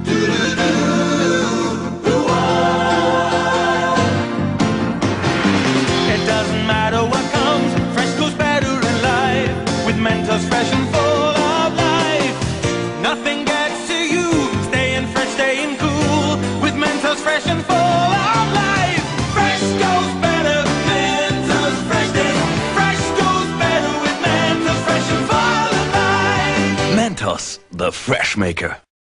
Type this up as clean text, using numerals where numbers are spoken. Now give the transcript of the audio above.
It doesn't matter what comes, fresh goes better in life. With Mentos fresh and full of life. Nothing gets to you, staying fresh, staying cool. With Mentos fresh and full of life. Fresh goes better, Mentos fresh days. Fresh goes better with Mentos fresh and full of life. Mentos, the fresh maker.